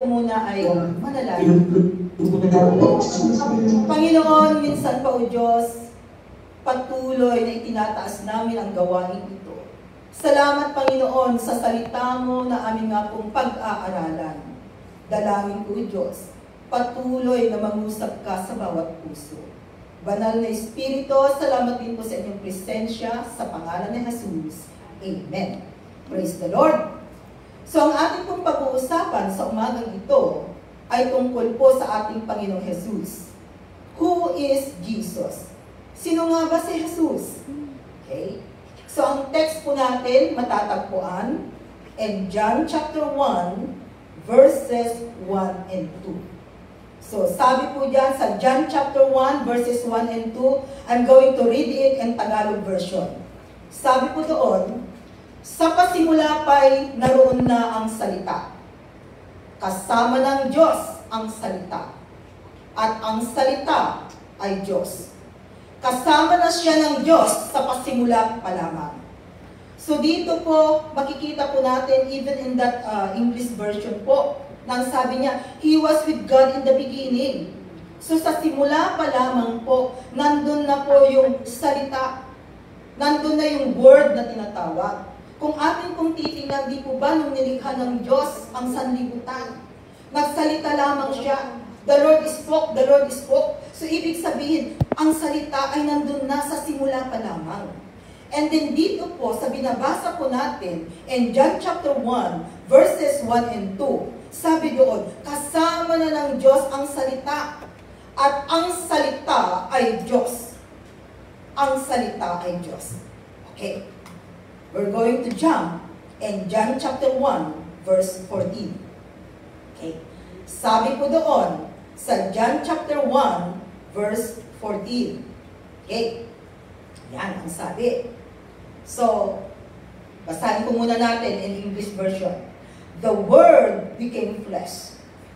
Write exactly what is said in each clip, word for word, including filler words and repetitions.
muna ay manalangin. Panginoon, minsan pa o Diyos, patuloy na itinataas namin ang gawain ito. Salamat, Panginoon, sa salita mo na amin nga pong pag-aaralan. Dalangin ko, Diyos, patuloy na mangusap ka sa bawat puso. Banal na Espiritu, salamat din po sa inyong presensya sa pangalan ni Jesus. Amen. Praise the Lord. So, ang ating pong pag-uusapan sa umagang ito ay tungkol po sa ating Panginoong Jesus. Who is Jesus? Sino nga ba si Jesus? Okay. So, ang text po natin matatagpuan in John chapter one, verses one and two. So, sabi po dyan sa John chapter one, verses one and two, I'm going to read it in Tagalog version. Sabi po doon, sa pasimula pa'y naroon na ang salita. Kasama ng Diyos ang salita. At ang salita ay Diyos. Kasama na siya ng Diyos sa pasimula pa lamang. So dito po, makikita po natin, even in that uh, English version po, nang sabi niya, He was with God in the beginning. So sa simula pa lamang po, nandun na po yung salita. Nandun na yung word na tinatawag. Kung atin pong titingnan, di po ba nung nilikha ng Diyos ang sanlibutan? Nagsalita lamang siya. The Lord spoke, the Lord spoke. So ibig sabihin, ang salita ay nandun na sa simula pa lamang. And then dito po, sa binabasa po natin, in John chapter one, verses one and two, sabi doon, kasama na ng Diyos ang salita. At ang salita ay Diyos. Ang salita ay Diyos. Okay. We're going to jump in John chapter one, verse fourteen. Okay. Sabi po doon, sa John chapter one, verse fourteen. Okay. Yan ang sabi. So, basahin ko muna natin in English version. The Word became flesh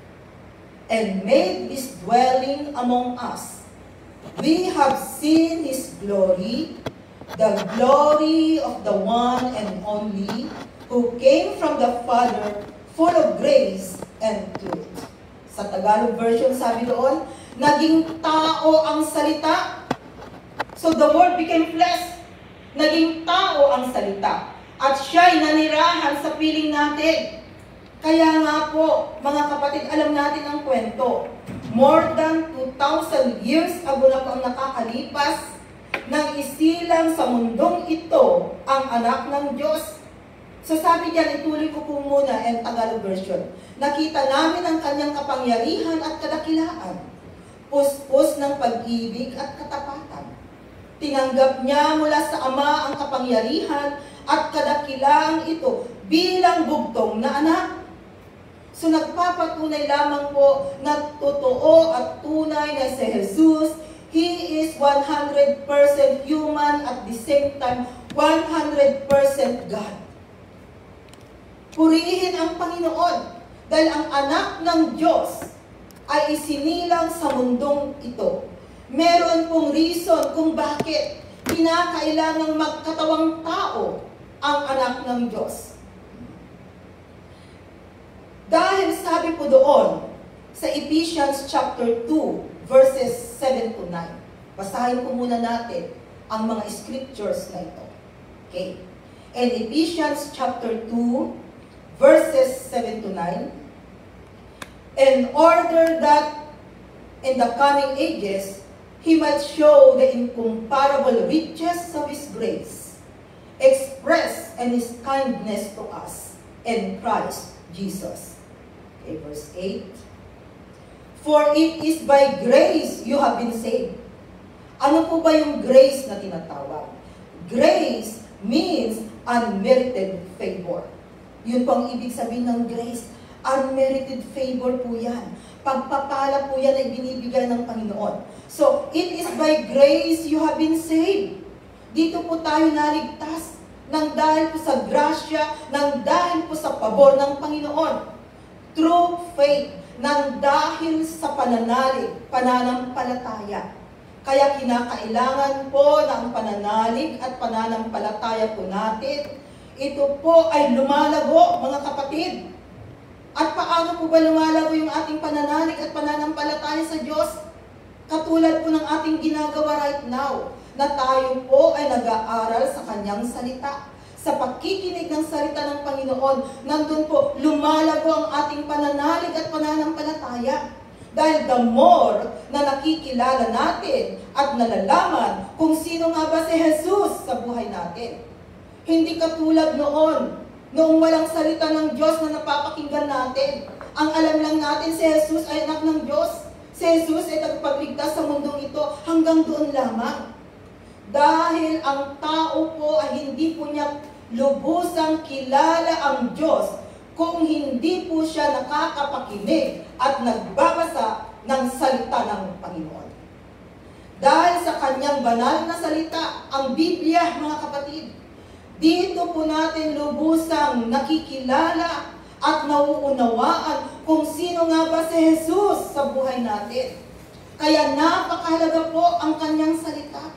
and made His dwelling among us. We have seen His glory, the glory of the one and only who came from the Father, full of grace and truth. Sa Tagalog version, sabi doon, naging tao ang salita. So the Word became flesh. Naging tao ang salita. At siya'y nanirahan sa piling natin. Kaya nga po, mga kapatid, alam natin ang kwento. More than two thousand years ago na po ang nakakalipas nang isilang sa mundong ito ang anak ng Diyos. So sabi diyan, ituloy ko po muna ang Tagalog version. Nakita namin ang kanyang kapangyarihan at kadakilaan. Puspos ng pag-ibig at katapatan. Tinanggap niya mula sa Ama ang kapangyarihan at kadakilaan ito bilang bugtong na anak. So nagpapatunay lamang po na totoo at tunay na si Jesus, He is one hundred percent human at the same time one hundred percent God. Purihin ang Panginoon dahil ang anak ng Diyos ay isinilang sa mundong ito. Meron pong reason kung bakit kinakailangang magkatawang tao ang anak ng Diyos. Dahil sabi po doon sa Ephesians chapter two, verses seven to nine. Basahin po muna natin ang mga scriptures na ito. Okay. In Ephesians chapter two, verses seven to nine, in order that in the coming ages, He might show the incomparable riches of His grace, expressed in His kindness to us in Christ Jesus. Okay, verse eight. For it is by grace you have been saved. Ano po ba yung grace na tinatawag? Grace means unmerited favor. Yun po ang ibig sabihin ng grace. Unmerited favor po yan. Pagpapala po yan ay binibigay ng Panginoon. So, it is by grace you have been saved. Dito po tayo naligtas nang dahil po sa grasya, nang dahil po sa pabor ng Panginoon. Through faith, nang dahil sa pananalig, pananampalataya. Kaya kinakailangan po ng pananalig at pananampalataya po natin. Ito po ay lumalago, mga kapatid. At paano po ba lumalago yung ating pananalig at pananampalataya sa Diyos? Katulad po ng ating ginagawa right now, na tayo po ay nag-aaral sa Kanyang salita. Sa pagkikinig ng salita ng Panginoon, nandun po lumalago ang ating pananalig at pananampalataya. Dahil the more na nakikilala natin at nalalaman kung sino nga ba si Jesus sa buhay natin. Hindi katulad noon, noong walang salita ng Diyos na napapakinggan natin. Ang alam lang natin si Jesus ay anak ng Diyos. Si Jesus ay nagpagligtas sa mundong ito hanggang doon lamang. Dahil ang tao po ay hindi po niya lubusang kilala ang Diyos kung hindi po siya nakakapakinig at nagbabasa ng salita ng Panginoon. Dahil sa kanyang banal na salita, ang Biblia, mga kapatid, dito po natin lubusang nakikilala at nauunawaan kung sino nga ba si Jesus sa buhay natin. Kaya napakahalaga po ang kanyang salita.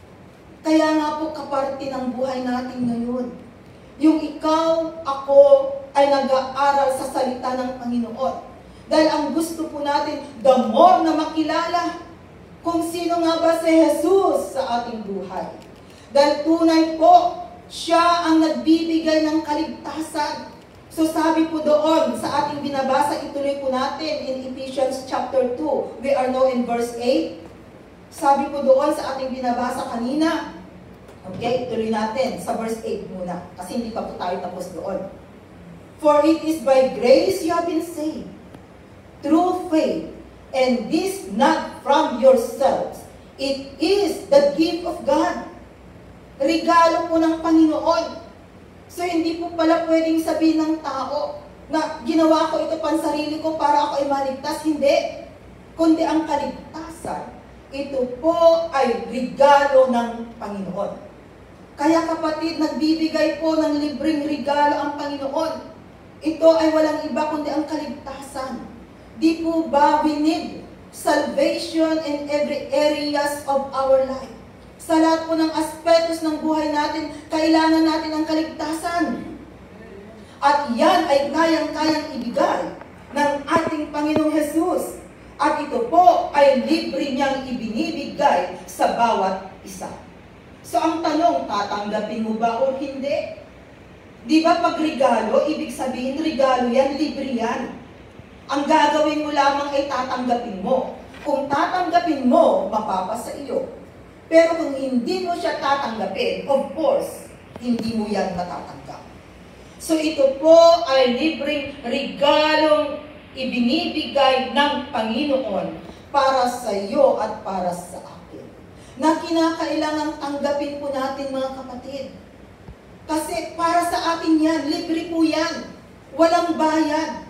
Kaya nga po kaparte ng buhay natin ngayon. Yung ikaw, ako, ay nag-aaral sa salita ng Panginoon. Dahil ang gusto po natin, the more na makilala kung sino nga ba si Jesus sa ating buhay. Dahil tunay po, siya ang nagbibigay ng kaligtasan. So sabi po doon sa ating binabasa, ituloy po natin in Ephesians chapter two. We are now in verse eight. Sabi po doon sa ating binabasa kanina, okay, ituloy natin sa verse eight muna, kasi hindi pa po tayo tapos doon. For it is by grace you have been saved, through faith, and this not from yourselves. It is the gift of God. Regalo po ng Panginoon. So hindi po pala pwedeng sabihin ng tao na ginawa ko ito pansarili ko para ako ay maligtas. Hindi. Kundi ang kaligtasan, ito po ay regalo ng Panginoon. Kaya kapatid, nagbibigay po ng libreng regalo ang Panginoon. Ito ay walang iba kundi ang kaligtasan. Di po ba we need salvation in every areas of our life? Sa lahat po ng aspetos ng buhay natin, kailangan natin ang kaligtasan. At yan ay kayang-kayang ibigay ng ating Panginoong Jesus. At ito po ay libre niyang ibinibigay sa bawat isa. So ang tanong, tatanggapin mo ba o hindi? Di ba pag regalo, ibig sabihin regalo yan, libre yan. Ang gagawin mo lamang ay tatanggapin mo. Kung tatanggapin mo, mapapasa iyo. Pero kung hindi mo siya tatanggapin, of course, hindi mo yan matatanggap. So ito po ay libreng regalong ibinibigay ng Panginoon para sa iyo at para sa akin. Na kinakailangang tanggapin po natin, mga kapatid. Kasi para sa atin yan, libre po yan. Walang bayad.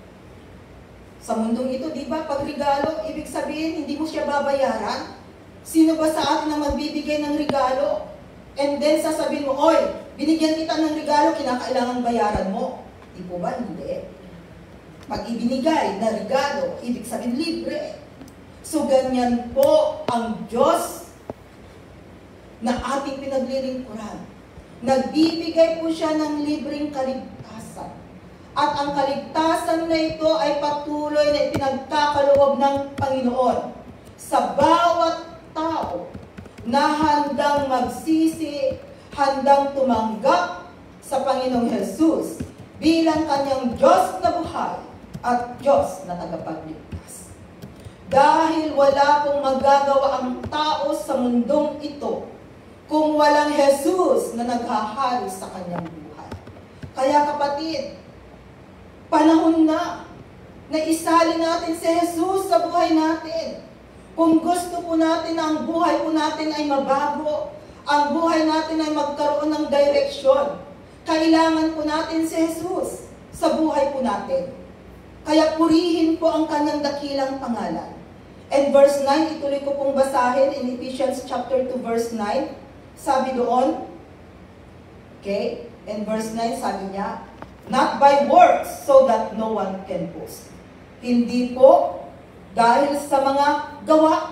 Sa mundong ito, di ba, pag regalo, ibig sabihin, hindi mo siya babayaran. Sino ba sa atin ang magbibigay ng regalo? And then sasabihin mo, oy, binigyan kita ng regalo, kinakailangan bayaran mo. Di po ba? Hindi. Pag ibinigay na regalo, ibig sabihin libre. So ganyan po ang Diyos na ating pinaglilingkuran. Nagbibigay po siya ng libreng kaligtasan. At ang kaligtasan na ito ay patuloy na ipinagkakaloob ng Panginoon sa bawat tao na handang magsisi, handang tumanggap sa Panginoong Jesus bilang kanyang Diyos na buhay at Diyos na tagapagligtas. Dahil wala pong magagawa ang tao sa mundong ito kung walang Jesus na naghahari sa kanyang buhay. Kaya kapatid, panahon na na isali natin si Jesus sa buhay natin. Kung gusto po natin na ang buhay po natin ay mabago, ang buhay natin ay magkaroon ng direksyon, kailangan po natin si Jesus sa buhay po natin. Kaya purihin po ang kanyang dakilang pangalan. And verse nine, ituloy ko pong basahin in Ephesians chapter two verse nine. Sabi doon, okay, in verse nine sabi niya, not by works so that no one can boast. Hindi po dahil sa mga gawa,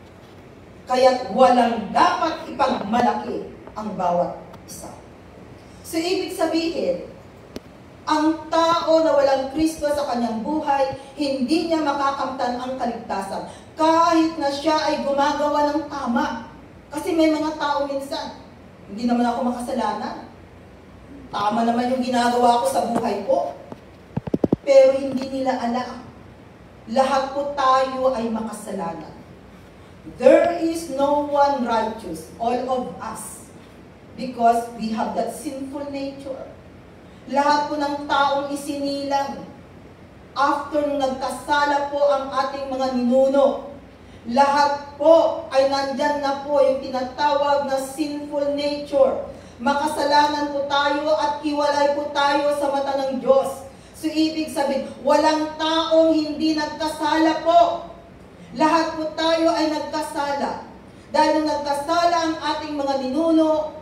kaya't walang dapat ipagmalaki ang bawat isa. So ibig sabihin, Ang tao na walang Kristo sa kanyang buhay, hindi niya makakamtan ang kaligtasan. Kahit na siya ay gumagawa ng tama. Kasi may mga tao minsan, hindi naman ako makasalanan. Tama naman yung ginagawa ko sa buhay ko. Pero hindi nila alam. Lahat po tayo ay makasalanan. There is no one righteous, all of us. Because we have that sinful nature. Lahat po ng taong isinilang. After nung nagkasala po ang ating mga ninuno, lahat po ay nandyan na po yung tinatawag na sinful nature. Makasalanan po tayo at hiwalay po tayo sa mata ng Diyos. So ibig sabihin, walang taong hindi nagkasala po. Lahat po tayo ay nagkasala. Dahil nung nagkasala ang ating mga ninuno,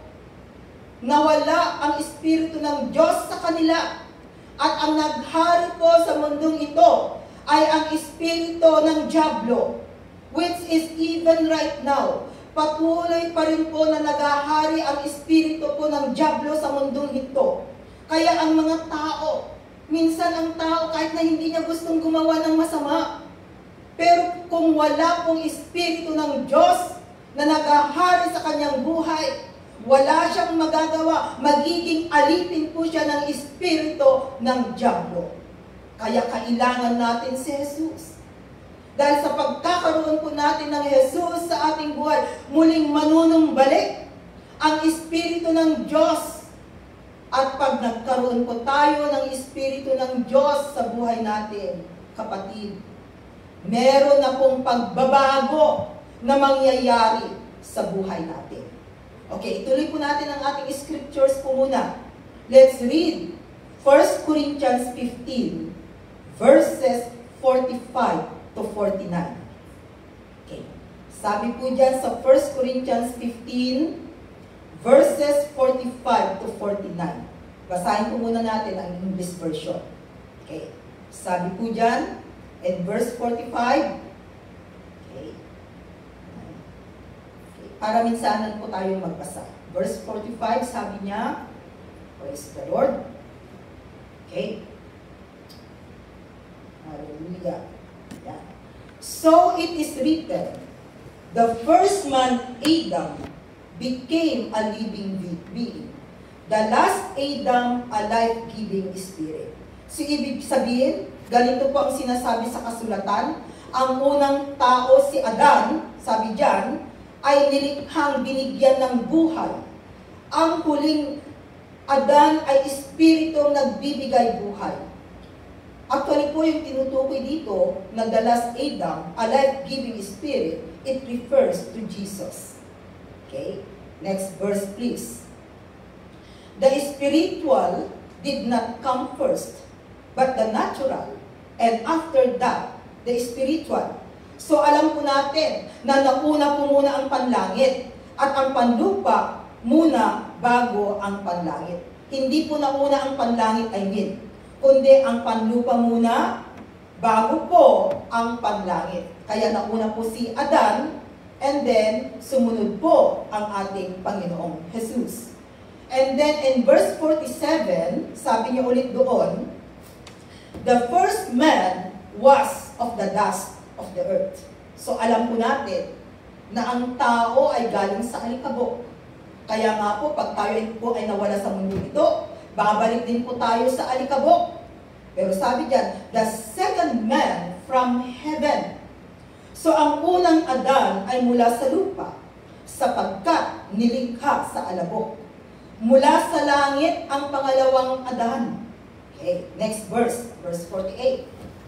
nawala ang Espiritu ng Diyos sa kanila. At ang naghari po sa mundong ito ay ang Espiritu ng Diablo, which is even right now. Patuloy pa rin po na naghahari ang Espiritu po ng Diablo sa mundong ito. Kaya ang mga tao, minsan ang tao kahit na hindi niya gustong gumawa ng masama, pero kung wala pong Espiritu ng Diyos na naghahari sa kanyang buhay, wala siyang magagawa. Magiging alipin po siya ng Espiritu ng Diablo. Kaya kailangan natin si Jesus. Dahil sa pagkakaroon po natin ng Jesus sa ating buhay, muling manunumbalik ang Espiritu ng Diyos. At pag nagkaroon po tayo ng Espiritu ng Diyos sa buhay natin, kapatid, meron na pong pagbabago na mangyayari sa buhay natin. Okay, ituloy po natin ang ating scriptures po muna. Let's read First Corinthians fifteen, verses forty-five to forty-nine. Okay, sabi po dyan sa First Corinthians fifteen, verses forty-five to forty-nine. Basahin po muna natin ang English version. Okay, sabi po dyan, in verse forty-five, okay, para minsanan po tayong magbasa. Verse forty-five, sabi niya, praise the Lord. Okay. Hallelujah. Yeah. So it is written, the first man, Adam, became a living being. The last Adam, a life-giving spirit. So ibig sabihin, ganito po ang sinasabi sa kasulatan, ang unang tao, si Adan, sabi diyan, ay nilikhang binigyan ng buhay. Ang huling Adan ay espiritong nagbibigay buhay. Actually po yung tinutukoy dito na the last Adam, a life-giving spirit, it refers to Jesus. Okay? Next verse please. The spiritual did not come first, but the natural, and after that, the spiritual. So alam po natin na nauna po muna ang panlangit at ang panlupa muna bago ang panlangit. Hindi po nauna ang panlangit, I mean, kundi ang panlupa muna bago po ang panlangit. Kaya nauna po si Adan and then sumunod po ang ating Panginoong Jesus. And then in verse forty-seven, sabi niya ulit doon, the first man was of the dust of the earth. So alam po natin na ang tao ay galing sa alikabok. Kaya nga po, pag tayo po ay nawala sa mundo ito, babalik din po tayo sa alikabok. Pero sabi diyan, the second man from heaven. So ang unang Adan ay mula sa lupa, sapagkat nilikha sa alabok. Mula sa langit ang pangalawang Adan. Okay, next verse, verse forty-eight.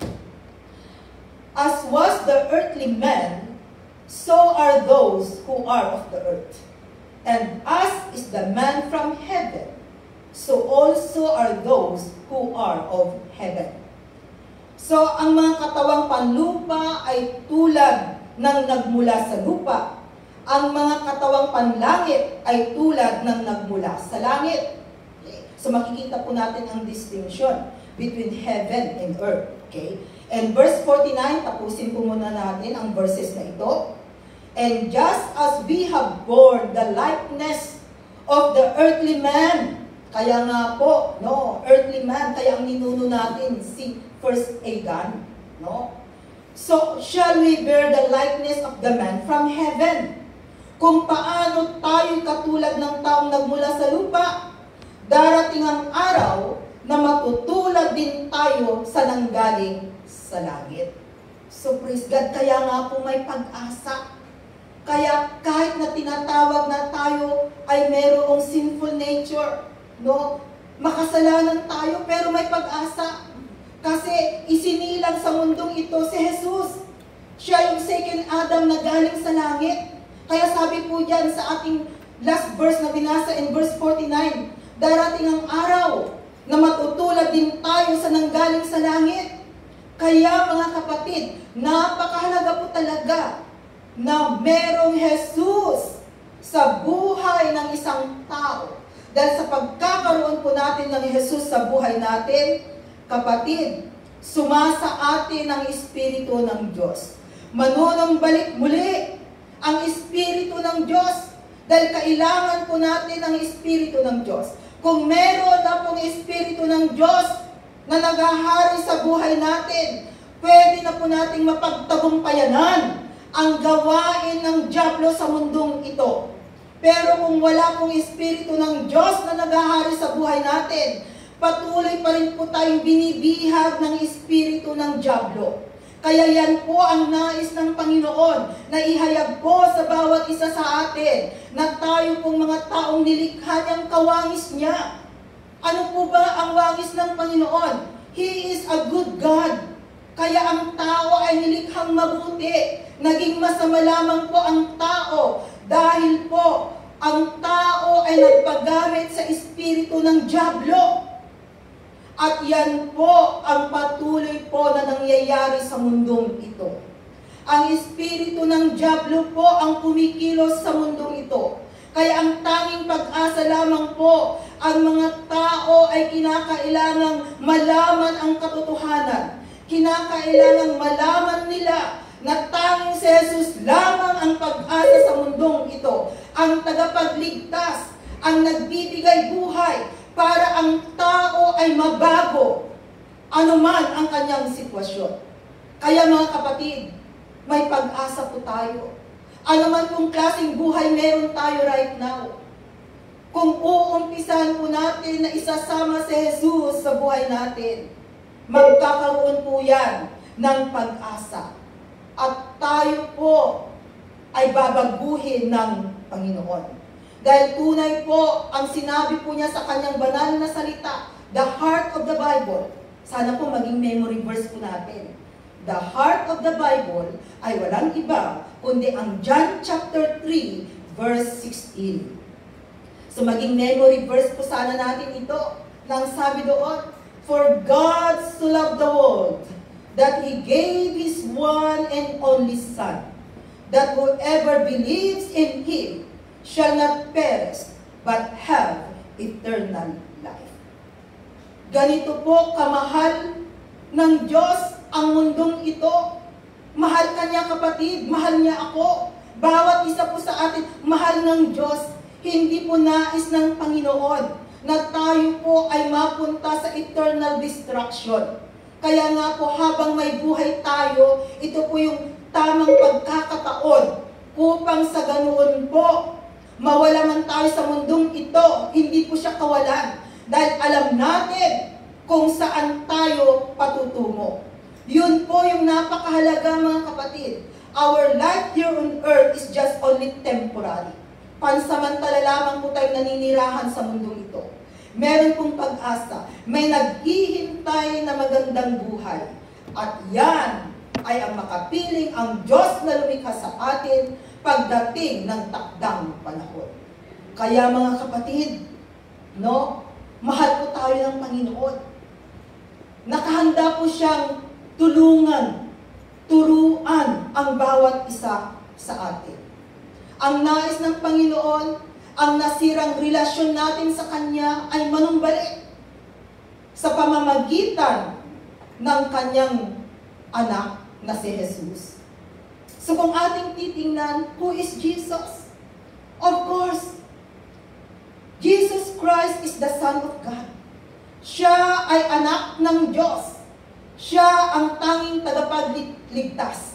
As was the earthly man, so are those who are of the earth. And as is the man from heaven, so also are those who are of heaven. So, ang mga katawang panlupa ay tulad ng nagmula sa lupa. Ang mga katawang panlangit ay tulad ng nagmula sa langit. Okay. So, makikita po natin ang distinction between heaven and earth. Okay? And verse forty-nine, tapusin po muna natin ang verses na ito. And just as we have borne the likeness of the earthly man, Kaya nga po, no, earthly man, kaya ang ninuno natin si First Adam, no? So, shall we bear the likeness of the man from heaven? Kung paano tayo katulad ng taong nagmula sa lupa, darating ang araw na matutulad din tayo sa nanggaling sa langit. So, praise God, kaya nga po may pag-asa. Kaya kahit na tinatawag na tayo ay mayroong sinful nature, no? Makasalanan tayo pero may pag-asa. Kasi isinilang sa mundong ito si Jesus. Siya yung second Adam na galing sa langit. Kaya sabi po dyan sa ating last verse na binasa in verse forty-nine, darating ang araw na matutulad din tayo sa nanggaling sa langit. Kaya mga kapatid, napakahalaga po talaga na merong Jesus sa buhay ng isang tao. Dahil sa pagkakaroon po natin ng Jesus sa buhay natin, kapatid, sumasa atin ang Espiritu ng Diyos. Manunambalik muli ang Espiritu ng Diyos. Dahil kailangan po natin ang Espiritu ng Diyos. Kung meron na pong Espiritu ng Diyos na naghahari sa buhay natin, pwede na po nating mapagtagumpayanan ang gawain ng dyablo sa mundong ito. Pero kung wala pong Espiritu ng Diyos na naghahari sa buhay natin, patuloy pa rin po tayong binibihag ng Espiritu ng dyablo. Kaya yan po ang nais ng Panginoon na ihayag po sa bawat isa sa atin na tayo pong mga taong nilikha niyang kawangis niya. Ano po ba ang wangis ng Panginoon? He is a good God. Kaya ang tao ay nilikhang mabuti. Naging masama lamang po ang tao dahil po ang tao ay nagpagamit sa espiritu ng dyablo. At yan po ang patuloy po na nangyayari sa mundong ito. Ang espiritu ng dyablo po ang kumikilos sa mundong ito. Kaya ang tanging pag-asa lamang po, ang mga tao ay kinakailangang malaman ang katotohanan. Kinakailangang malaman nila na tanging si Jesus lamang ang pag-asa sa mundong ito. Ang tagapagligtas, ang nagbibigay buhay para ang tao ay mabago anuman ang kanyang sitwasyon. Kaya mga kapatid, may pag-asa po tayo. Anuman kung klaseng buhay meron tayo right now. Kung uumpisan po natin na isasama si Jesus sa buhay natin, magkakaroon po yan ng pag-asa. At tayo po ay babaguhin ng Panginoon. Dahil tunay po ang sinabi po niya sa kanyang banal na salita, the heart of the Bible. Sana po maging memory verse po natin. The heart of the Bible ay walang iba kundi ang John chapter three verse sixteen. So maging memory verse po sana natin ito. Nang sabi doon, for God so loved the world that He gave His one and only Son, that whoever believes in Him shall not perish, but have eternal life. Ganito po kamahal ng Diyos ang mundong ito. Mahal ka niya kapatid, mahal niya ako. Bawat isa po sa atin, mahal ng Diyos. Hindi po nais ng Panginoon na tayo po ay mapunta sa eternal destruction. Kaya nga po habang may buhay tayo, ito po yung tamang pagkakataon upang sa ganoon po, mawala man tayo sa mundong ito, hindi po siya kawalan. Dahil alam natin kung saan tayo patutungo. Yun po yung napakahalaga mga kapatid. Our life here on earth is just only temporary. Pansamantala lamang po tayo naninirahan sa mundong ito. Meron pong pag-asa. May naghihintay na magandang buhay. At yan ay ang makapiling ang Diyos na lumikha sa atin pagdating ng takdang panahon. Kaya mga kapatid, no, mahal po tayo ng Panginoon. Nakahanda po siyang tulungan, turuan ang bawat isa sa atin. Ang nais ng Panginoon, ang nasirang relasyon natin sa Kanya ay manumbalik sa pamamagitan ng Kanyang anak na si Jesus. So kung ating titingnan, who is Jesus? Of course, Jesus Christ is the Son of God. Siya ay anak ng Diyos. Siya ang tanging tagapagligtas.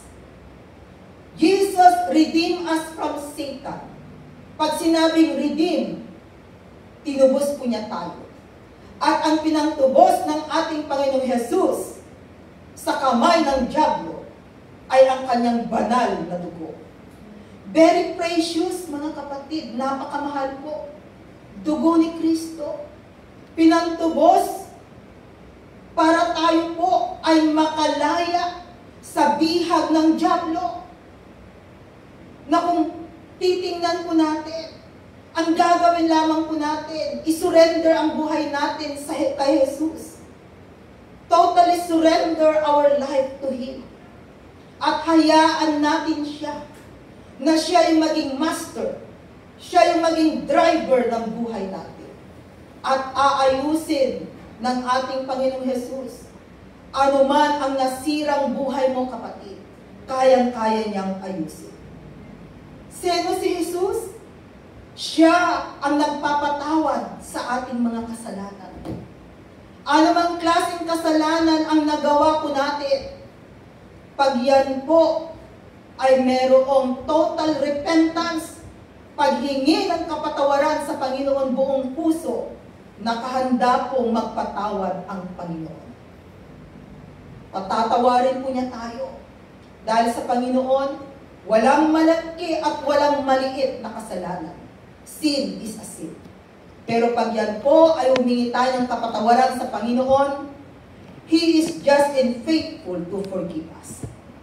Jesus redeemed us from Satan. Pag sinabing redeem, tinubos po niya tayo. At ang pinangtubos ng ating Panginoong Jesus sa kamay ng dyablo ay ang kanyang banal na dugo. Very precious, mga kapatid, napakamahal po. Dugo ni Kristo, pinantubos para tayo po ay makalaya sa bihag ng dyablo. Na kung titingnan po natin, ang gagawin lamang po natin, isurrender ang buhay natin sa kay Jesus. Totally surrender our life to Him. At hayaan natin siya na siya yung maging master. Siya yung maging driver ng buhay natin. At aayusin ng ating Panginoong Jesus. Ano man ang nasirang buhay mo, kapatid, kayang-kaya niyang ayusin. Sino si Jesus? Siya ang nagpapatawad sa ating mga kasalanan. Ano mang klaseng kasalanan ang nagawa po natin, pag yan po ay merong total repentance, paghingi ng kapatawaran sa Panginoon buong puso, nakahanda pong magpatawad ang Panginoon. Patatawarin po niya tayo. Dahil sa Panginoon, walang malaki at walang maliit na kasalanan. Sin is a sin. Pero pag yan po ay humingi tayo ng kapatawaran sa Panginoon, He is just and faithful to forgive us.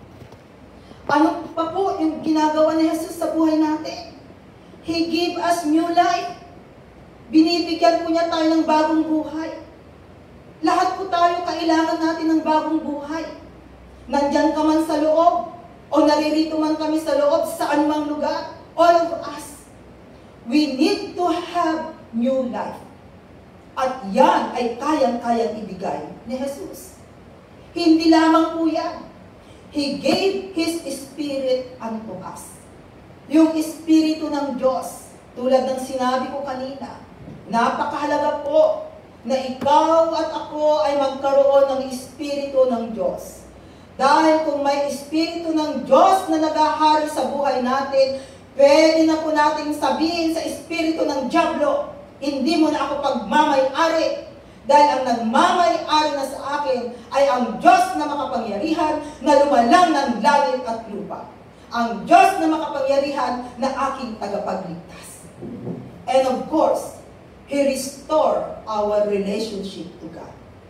Ano pa po yung ginagawa ni Jesus sa buhay natin? He gave us new life. Binibigyan po niya tayo ng bagong buhay. Lahat po tayo kailangan natin ng bagong buhay. Nandyan ka man sa loob, o naririto man kami sa loob, saan mang lugar, all of us, we need to have new life. At yan ay kayang-kayang ibigay ni Jesus. Hindi lamang po yan. He gave His Spirit unto us. Yung Espiritu ng Diyos, tulad ng sinabi ko kanina, napakahalaga po na ikaw at ako ay magkaroon ng Espiritu ng Diyos. Dahil kung may Espiritu ng Diyos na naghahari sa buhay natin, pwede na po nating sabihin sa Espiritu ng dyablo, hindi mo na ako pagmamay-ari. Dahil ang nagmamay-ari na sa akin ay ang Diyos na makapangyarihan na lumalang ng langit at lupa. Ang Diyos na makapangyarihan na aking tagapagligtas. And of course, He restore our relationship to God.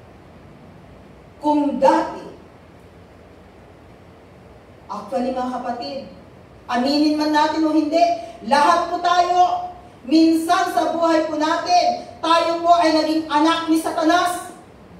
Kung dati, actually mga kapatid, aminin man natin o hindi, lahat po tayo, minsan sa buhay po natin, tayo po ay naging anak ni Satanas.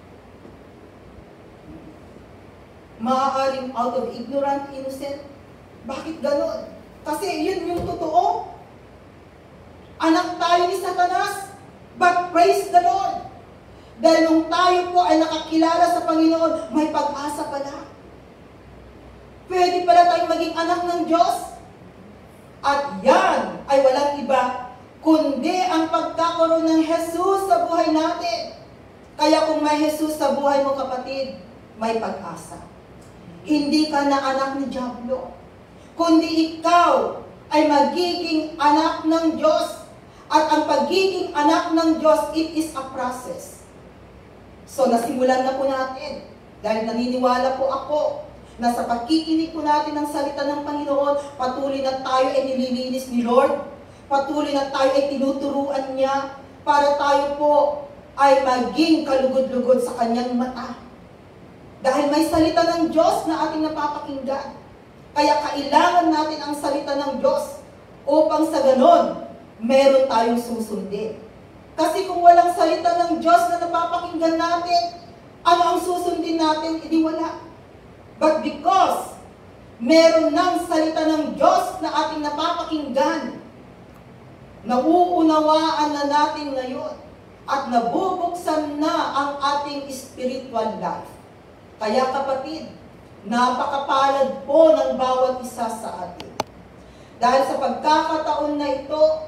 Maaaring out of ignorant, innocent. Bakit ganon? Kasi yun yung totoo. Anak tayo ni Satanas. But praise the Lord. Dahil nung tayo po ay nakakilala sa Panginoon, may pag-asa pala. Pwede pala tayong maging anak ng Diyos. At yan ay walang iba, kundi ang pagkakaroon ng Jesus sa buhay natin. Kaya kung may Jesus sa buhay mo, kapatid, may pag-asa. Hindi ka na anak ni Diablo, kundi ikaw ay magiging anak ng Diyos. At ang pagiging anak ng Diyos, it is a process. So, nasimulan na po natin. Dahil naniniwala po ako na sa pagkikinig po natin ng salita ng Panginoon, patuloy na tayo ay nililinis ni Lord. Patuloy na tayo ay tinuturuan niya para tayo po ay maging kalugod-lugod sa kanyang mata. Dahil may salita ng Diyos na ating napapakinggan. Kaya kailangan natin ang salita ng Diyos upang sa ganon, meron tayong susundin. Kasi kung walang salita ng Diyos na napapakinggan natin, ano ang susundin natin? Hindi wala. But because meron ng salita ng Diyos na ating napapakinggan, nauunawaan na natin ngayon at nabubuksan na ang ating spiritual life. Kaya kapatid, napakapalad po ng bawat isa sa atin. Dahil sa pagkakataon na ito,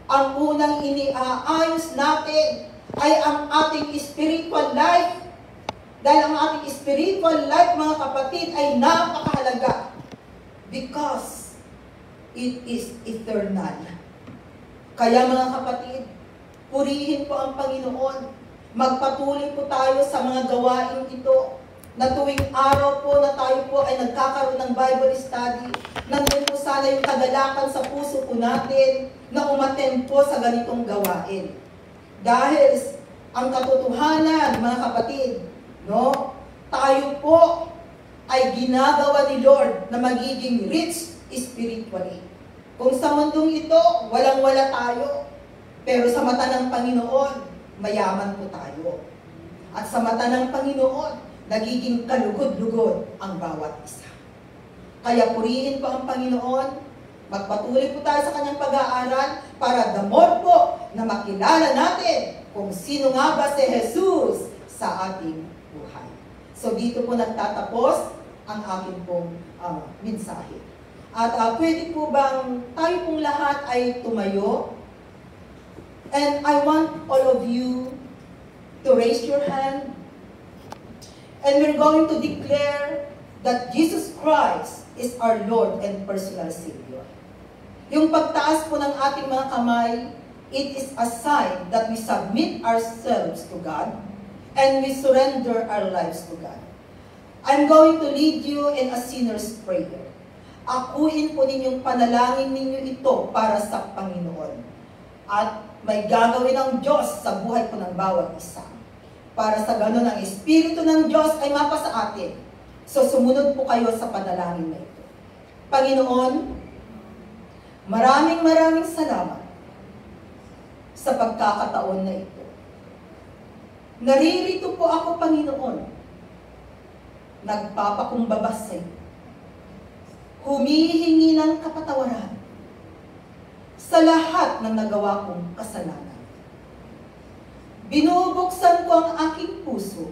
Ang unang iniaayos natin ay ang ating spiritual life. Dahil ang ating spiritual life, mga kapatid, ay napakahalaga. Because it is eternal. Kaya mga kapatid, purihin po ang Panginoon. Magpatuloy po tayo sa mga gawain ito. Na tuwing araw po na tayo po ay nagkakaroon ng Bible study, nandun po sana yung kagalakan sa puso po natin na umattend po sa ganitong gawain. Dahil ang katotohanan, mga kapatid, no, tayo po ay ginagawa ni Lord na magiging rich spiritually. Kung sa mundong ito, walang-wala tayo. Pero sa mata ng Panginoon, mayaman po tayo. At sa mata ng Panginoon, nagiging kalugod-lugod ang bawat isa. Kaya purihin po ang Panginoon, magpatuloy po tayo sa kanyang pag-aaral para the more po na makilala natin kung sino nga ba si Jesus sa ating buhay. So dito po nagtatapos ang aking pong uh, mensahe. At uh, pwede po bang tayo pong lahat ay tumayo? And I want all of you to raise your hand. And we're going to declare that Jesus Christ is our Lord and personal Savior. Yung pagtaas po ng ating mga kamay, it is a sign that we submit ourselves to God and we surrender our lives to God. I'm going to lead you in a sinner's prayer. Akuin po ninyong panalangin ninyo ito para sa Panginoon. At may gagawin ng Diyos sa buhay po ng bawat isa. Para sa ganun ang Espiritu ng Diyos ay mapa sa atin. So sumunod po kayo sa panalangin na ito. Panginoon, maraming maraming salamat sa pagkakataon na ito. Naririto po ako, Panginoon, nagpapakumbaba sa iyo. Humihingi ng kapatawaran sa lahat ng nagawa kong kasalanan. Binubuksan ko ang aking puso.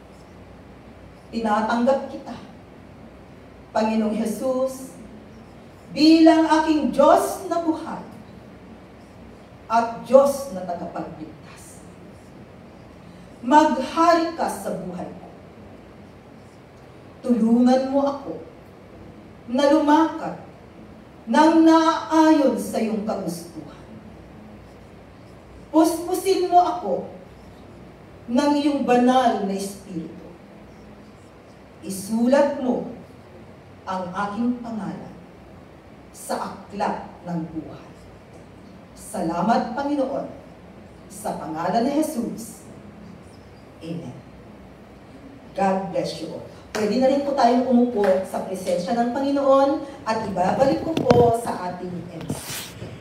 Tinatanggap kita, Panginoong Jesus, bilang aking Diyos na buhay at Diyos na tagapagligtas. Maghari ka sa buhay ko. Tulungan mo ako na lumakad nang naaayon sa iyong kagustuhan. Puspusin mo ako ng iyong banal na Espiritu. Isulat mo ang aking pangalan sa aklat ng buhay. Salamat, Panginoon, sa pangalan ni Jesus. Amen. God bless you all. Pwede na rin po tayong umupo sa presensya ng Panginoon at ibabalik ko po sa ating M C.